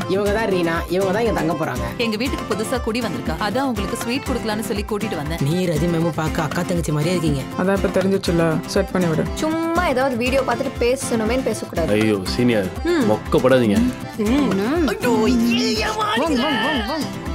இவங்க தான் ரீனா, இவங்க தான் இங்க தங்க போறாங்க. எங்க வீட்டுக்கு புதுசா குடி வந்திருக்கா, அதான் உங்களுக்கு ஸ்வீட் கொடுக்கலான்னு சொல்லி கூட்டிட்டு வந்தேன். நீ ரதி மேமும் பார்க்க அக்கா தங்கச்சி மாதிரியே இருக்கீங்க. அதான் இப்ப தெரிஞ்சிச்சுல, செட் பண்ணி விடு. சும்மா ஏதாவது வீடியோ பார்த்துட்டு பேசணுமே பேசக்கூடாது. ஐயோ சீனியர் மொக்கப்படாதீங்க. வாங்க